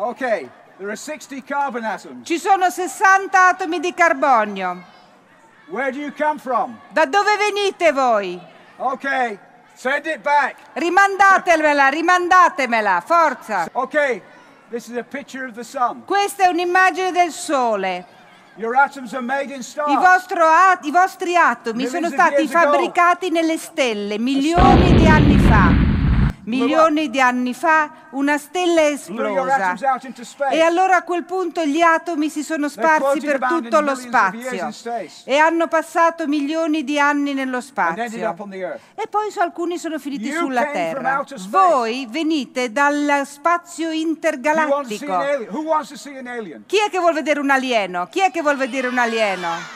Okay, there are 60 carbon atoms. Ci sono 60 atomi di carbonio. Where do you come from? Da dove venite voi? Okay, send it back. Rimandatemela, forza. Okay, this is a picture of the sun. Questa è un'immagine del Sole. Your atoms are made in stars. I vostri atomi sono stati fabbricati nelle stelle milioni di anni fa. Milioni di anni fa una stella è esplosa e allora a quel punto gli atomi si sono sparsi per tutto lo spazio e hanno passato milioni di anni nello spazio e poi alcuni sono finiti sulla Terra. Voi venite dal spazio intergalattico. Chi è che vuol vedere un alieno? Chi è che vuol vedere un alieno?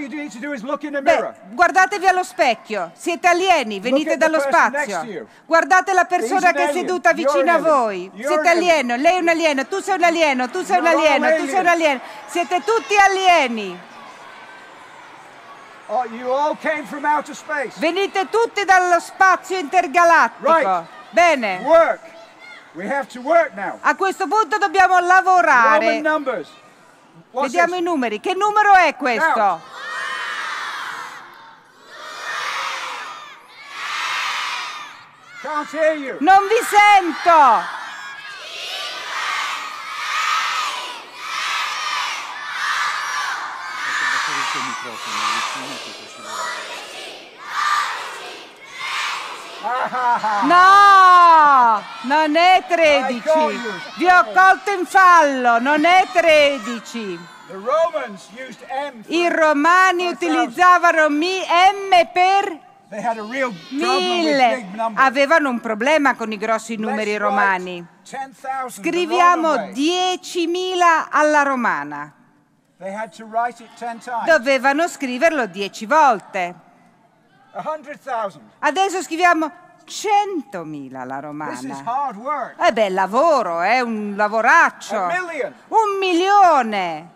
Guardatevi allo specchio, siete alieni, venite dallo spazio. Guardate la persona che è seduta vicino a voi, siete alieno, lei è un alieno, tu sei un alieno, tu sei un alieno, tu sei un alieno, siete tutti alieni. Venite tutti dallo spazio intergalattico. Bene. A questo punto dobbiamo lavorare. Vediamo i numeri. Che numero è questo? Non vi sento! No! Non è 13! Vi ho colto in fallo! Non è 13! I romani utilizzavano M per 1000. Avevano un problema con i grossi numeri romani. Scriviamo 10.000 alla romana. Dovevano scriverlo 10 volte. Adesso scriviamo 100.000 alla romana. Beh, lavoro, è un lavoraccio. 1.000.000.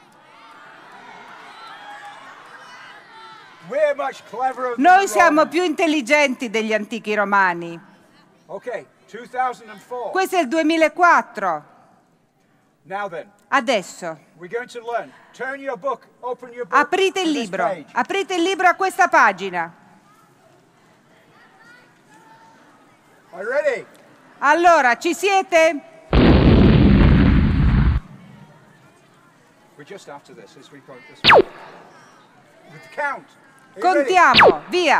Noi siamo più intelligenti degli antichi romani. Questo è il 2004. Adesso aprite il libro a questa pagina. Allora, ci siete? Contiamo, via!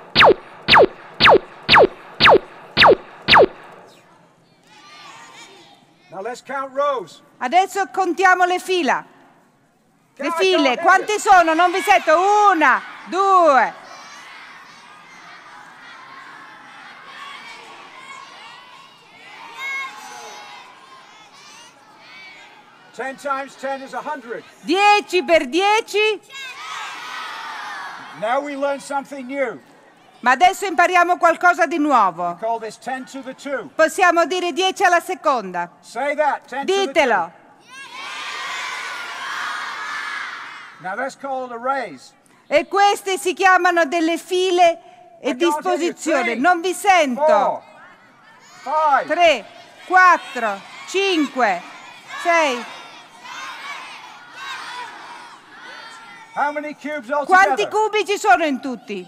Adesso contiamo le fila. Le file, quante sono? Non vi sento. 1, 2. Times 10 is 100. 10 per 10? Now we learn something new. Ma adesso impariamo qualcosa di nuovo. Call this 10 to the 2. Possiamo dire 10 alla seconda. Say that, 10 Ditelo. To the 2. Now that's called arrays. E queste si chiamano delle file e disposizione. Non vi sento. 3, 4, 5, 6. Quanti cubi ci sono in tutti?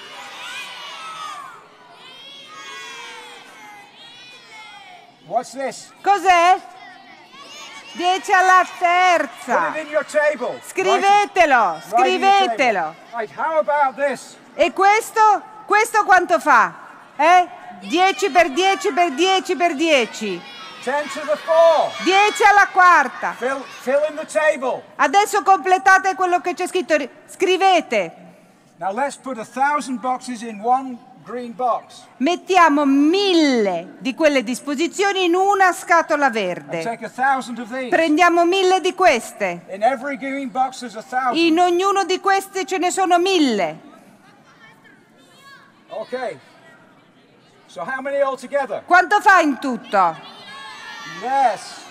Cos'è? 10 alla terza. Scrivetelo, scrivetelo. E questo? Questo quanto fa? 10 per 10 per 10 per 10. 10 alla quarta. Fill in the table. Adesso completate quello che c'è scritto. Scrivete. Now let's put 1,000 boxes in one green box. Mettiamo 1000 di quelle disposizioni in una scatola verde. Take 1,000 of these. Prendiamo 1000 di queste. In every green box there's 1,000. In ognuno di queste ce ne sono 1000. Ok. So how many altogether? Quanto fa in tutto? Yes.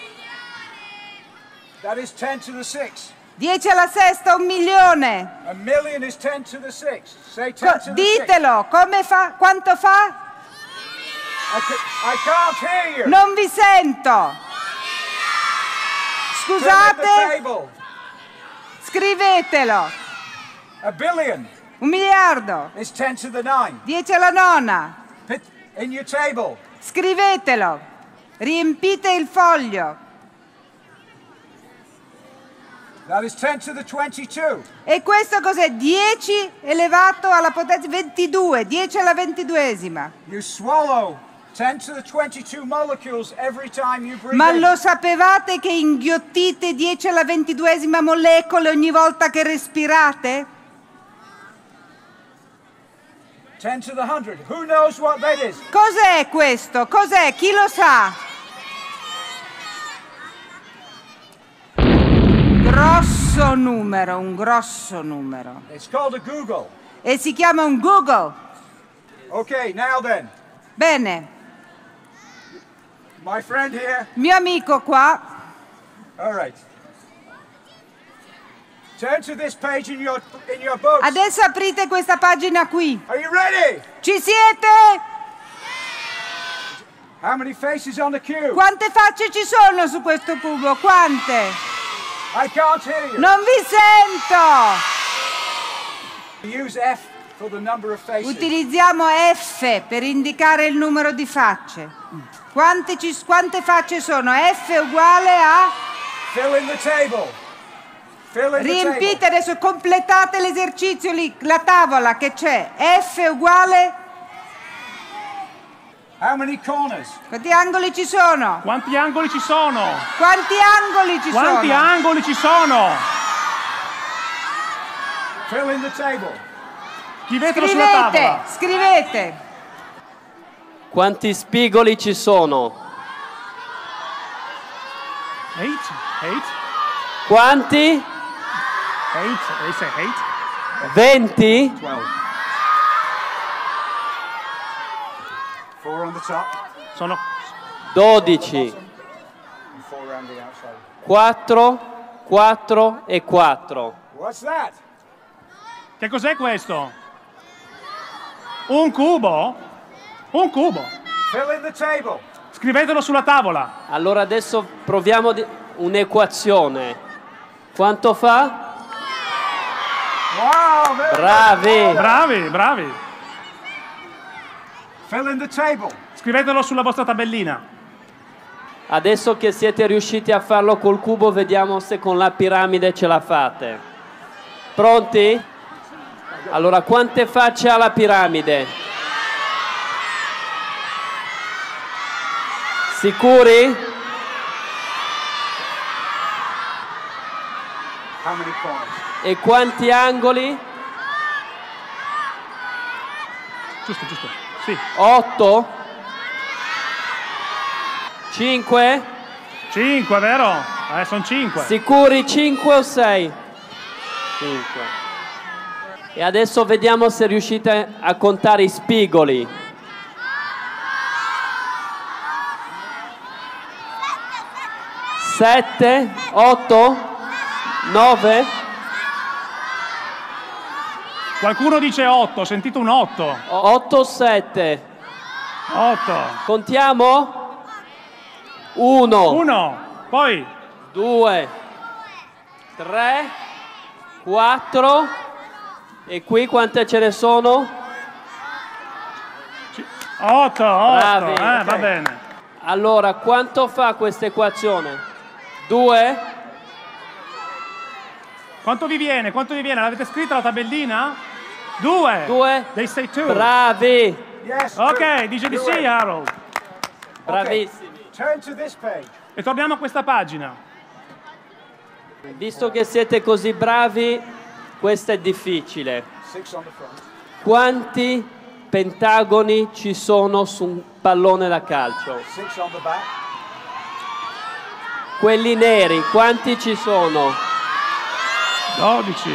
That is 10 to the 6. 10 alla sesta, 1.000.000. A million is 10 to the 6. Say 10 to the 6. Ditelo, come fa? Quanto fa? I can't hear you. Non vi sento. Scusate, scrivetelo. A billion 1 miliardo. is 10 to the 9. 10 alla nona. In your table. Scrivetelo. Riempite il foglio. That is 10 to the 22. E questo cos'è? 10 elevato alla potenza 22. 10 alla 22esima. You swallow 10 to the 22 molecules every time you breathe Ma in. lo sapevate che inghiottite 10 alla 22esima molecole ogni volta che respirate? 10 to the 100. Who knows what that is? Cos'è questo? Cos'è? Chi lo sa? Grosso numero, un grosso numero. It's called a Google. E si chiama un Google. Okay, now then. Bene, My friend here. mio amico qua, All right. Turn to this page in your books. adesso aprite questa pagina qui. Are you ready? Ci siete? How many faces on the cube? Quante facce ci sono su questo cubo? Quante? I can't hear you. Non vi sento! Use F for the number of faces. Utilizziamo F per indicare il numero di facce. Quante facce sono? F è uguale a... Fill in the table. Fill in the Riempite, table. adesso completate l'esercizio lì, la tavola che c'è. F è uguale... How many corners? Quanti angoli ci sono? Quanti angoli ci sono? Quanti angoli ci Quanti sono? angoli ci sono? Fill in the table. Scrivetelo sulla tavola. Scrivete. Quanti spigoli ci sono? 8? 8? Quanti? 8? They say 8? 20? 12. 4 on the top Sono 12. and 4 around the outside. 4, 4 e 4. What's that? Che cos'è questo? Un cubo? Un cubo. Fill in the table. Scrivetelo sulla tavola. Allora adesso proviamo un'equazione. Quanto fa? Wow, very Bravi! Bravi, bravi. Fill in the table. Scrivetelo sulla vostra tabellina. Adesso che siete riusciti a farlo col cubo, vediamo se con la piramide ce la fate. Pronti? Allora, quante facce ha la piramide? Sicuri? How many corners? E quanti angoli? Giusto, giusto. Sì. 8? 5? 5, vero? Sono 5. Sicuri 5 o 6? 5. E adesso vediamo se riuscite a contare i spigoli. 7, 8, 9. Qualcuno dice 8, ho sentito un 8. 8 o 7? 8. Contiamo? 1, 1. Poi 2, 3, 4. E qui quante ce ne sono? 8. Bravi, Va ok. bene. Allora, quanto fa questa equazione? 2? Quanto vi viene? Quanto vi viene? L'avete scritta la tabellina? 2. 2? They say 2. Bravi! Yes. Ok, dice di sì, Harold. Bravissimi. Turn to this page. E torniamo a questa pagina. Visto che siete così bravi, questa è difficile. 6 on the front. Quanti pentagoni ci sono su un pallone da calcio? 6 on the back. Quelli neri, quanti ci sono? 12.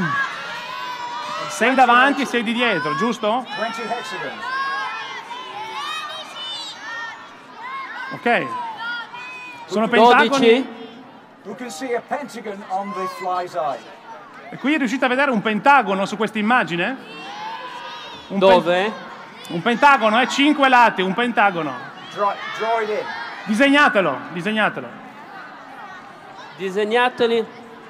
6 davanti e 6 di dietro, giusto? 20 hexagons. Ok. Sono pentagoni. 12? You can see a pentagon on the fly's eye. E qui riuscite a vedere un pentagono su questa immagine? Un Dove? un pentagono, 5 lati, un pentagono. Draw it in. Disegnatelo, disegnatelo. Disegnateli.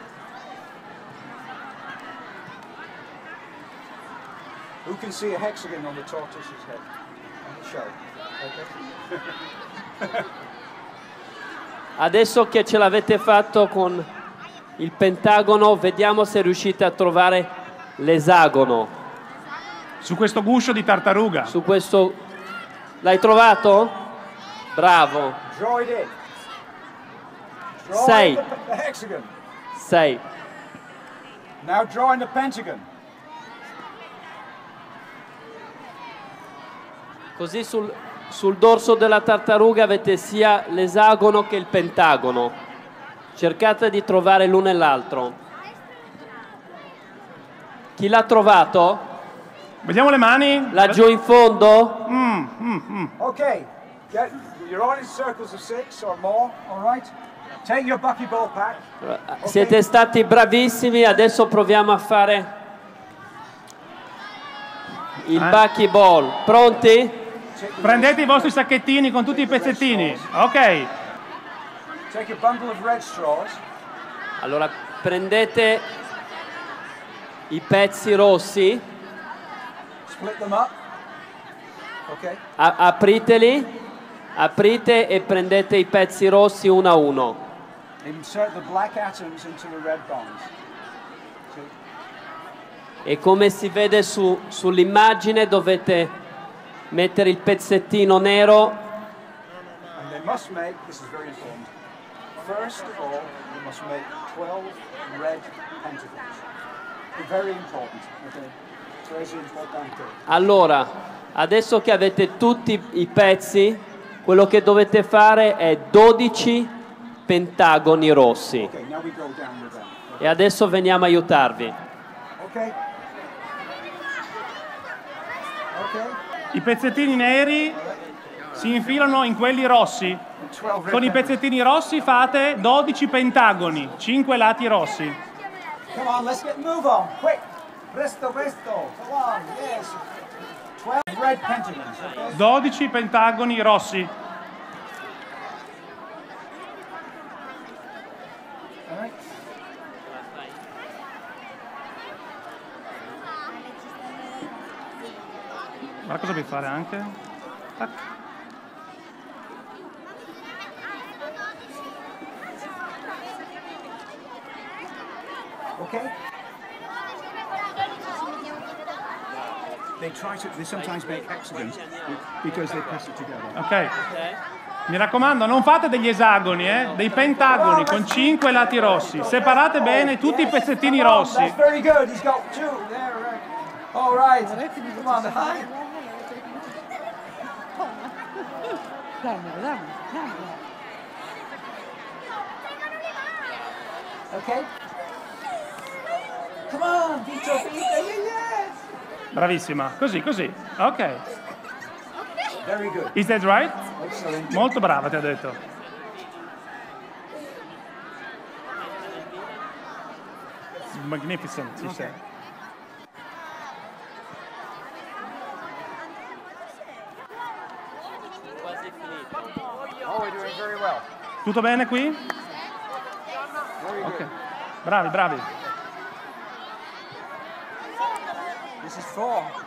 Who can see a hexagon on the tortoise's head? On the show. Okay. Adesso che ce l'avete fatto con il pentagono, vediamo se riuscite a trovare l'esagono. Su questo guscio di tartaruga. Su questo... L'hai trovato? Bravo. Draw it in. Draw 6. the hexagon. 6. Now draw in the pentagon. Così sul dorso della tartaruga avete sia l'esagono che il pentagono. Cercate di trovare l'uno e l'altro. Chi l'ha trovato? Vediamo le mani. Laggiù in fondo? Okay. You're all in circles of 6 or more, all right? Take your buckyball pack. Siete stati bravissimi, adesso proviamo a fare il buckyball. Pronti? Prendete i vostri sacchettini con tutti i pezzettini. Ok. Take a bundle of red straws. Allora prendete i pezzi rossi, Split them up. Okay. apriteli, aprite e prendete i pezzi rossi uno a uno. Insert the black atoms into the red bonds. E come si vede sull'immagine dovete mettere il pezzettino nero. And they must make, this is very important, first of all, you must make 12 red pentagons. Very important, okay? Très importante. Allora, adesso che avete tutti i pezzi, quello che dovete fare è 12 pentagoni rossi. Okay, now we go down with them. E adesso veniamo a aiutarvi. Okay? Okay? I pezzettini neri si infilano in quelli rossi. 12 red Con i pezzettini rossi fate 12 pentagoni, 5 lati rossi. Come on, let's move on, quick! Presto, presto, come on, yes! 12 red pentagons, okay? 12 pentagoni rossi. All right? Guarda cosa devi fare anche. Tac. Okay? They sometimes make hexagons because they press it together. Ok. Mi raccomando, non fate degli esagoni, dei pentagoni con 5 lati rossi. Separate bene tutti i pezzettini rossi. That's very good. He's got 2 there. All right. Come on, high. Okay. Come on, Vito, yes. Bravissima. Così, così. Ok. Very good. Is that right? Excellent. Molto brava, ti ha detto. Magnificent, si sa. Quasi finito. Oh, we're doing very well. Tutto bene qui? Very good. Ok. Bravi, bravi. This is 4.